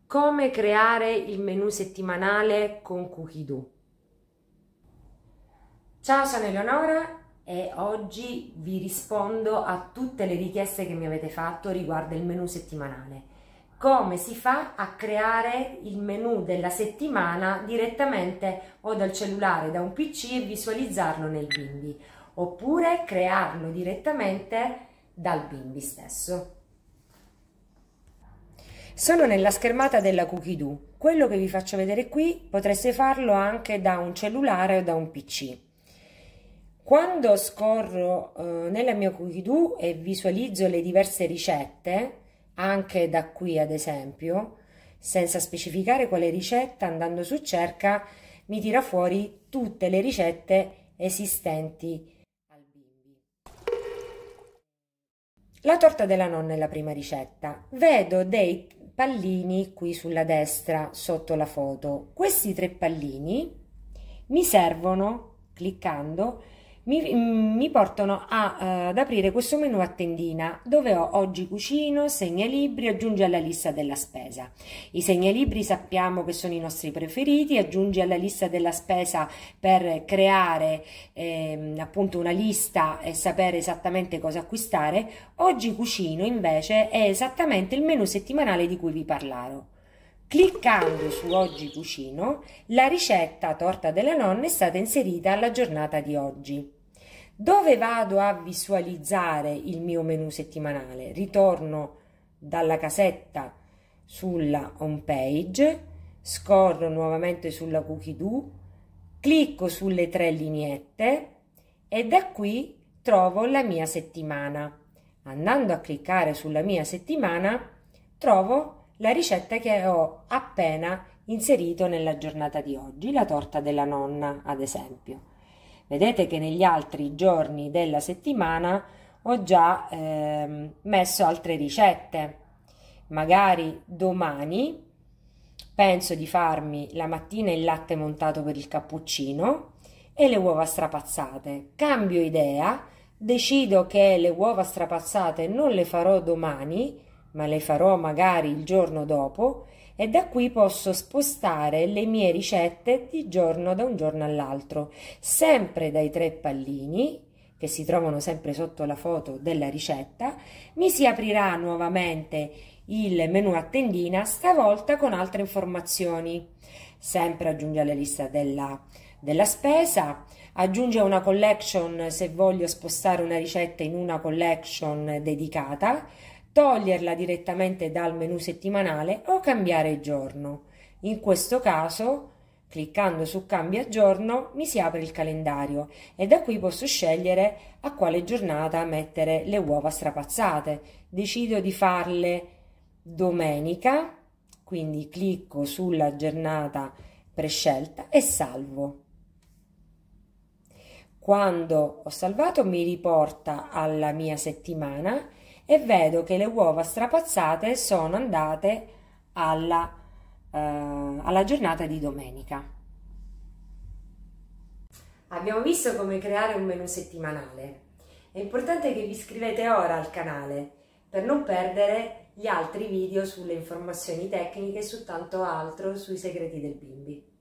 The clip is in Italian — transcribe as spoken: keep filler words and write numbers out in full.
Come creare il menu settimanale con Cookidoo. Ciao, sono Eleonora e oggi vi rispondo a tutte le richieste che mi avete fatto riguardo il menu settimanale. Come si fa a creare il menu della settimana direttamente o dal cellulare, da un P C e visualizzarlo nel Bimbi, oppure crearlo direttamente dal Bimbi stesso. Sono nella schermata della Cookidoo. Quello che vi faccio vedere qui potreste farlo anche da un cellulare o da un P C. Quando scorro eh, nella mia Cookidoo e visualizzo le diverse ricette, anche da qui ad esempio, senza specificare quale ricetta, andando su cerca, mi tira fuori tutte le ricette esistenti al Bimbi. La torta della nonna è la prima ricetta. Vedo dei pallini qui sulla destra sotto la foto. Questi tre pallini mi servono, cliccando, mi, mi portano a, uh, ad aprire questo menu a tendina dove ho oggi cucino, segnalibri, aggiungi alla lista della spesa. I segnalibri sappiamo che sono i nostri preferiti, aggiungi alla lista della spesa per creare eh, appunto una lista e sapere esattamente cosa acquistare. Oggi cucino invece è esattamente il menu settimanale di cui vi parlerò. Cliccando su Oggi cucino, la ricetta torta della nonna è stata inserita alla giornata di oggi. Dove vado a visualizzare il mio menu settimanale? Ritorno dalla casetta sulla home page, scorro nuovamente sulla Cookidoo, clicco sulle tre lineette e da qui trovo la mia settimana. Andando a cliccare sulla mia settimana trovo la ricetta che ho appena inserito nella giornata di oggi, la torta della nonna ad esempio. Vedete che negli altri giorni della settimana ho già eh, messo altre ricette. Magari domani penso di farmi la mattina il latte montato per il cappuccino e le uova strapazzate. Cambio idea, decido che le uova strapazzate non le farò domani, ma le farò magari il giorno dopo, e da qui posso spostare le mie ricette di giorno da un giorno all'altro, sempre dai tre pallini che si trovano sempre sotto la foto della ricetta. Mi si aprirà nuovamente il menu a tendina, stavolta con altre informazioni. Sempre aggiunge alla lista della, della spesa, aggiunge una collection se voglio spostare una ricetta in una collection dedicata, toglierla direttamente dal menu settimanale o cambiare giorno. In questo caso, cliccando su Cambia giorno, mi si apre il calendario e da qui posso scegliere a quale giornata mettere le uova strapazzate. Decido di farle domenica, quindi clicco sulla giornata prescelta e salvo. Quando ho salvato mi riporta alla mia settimana e vedo che le uova strapazzate sono andate alla, eh, alla giornata di domenica. Abbiamo visto come creare un menu settimanale. È importante che vi iscrivete ora al canale per non perdere gli altri video sulle informazioni tecniche e su tanto altro sui segreti del Bimbi.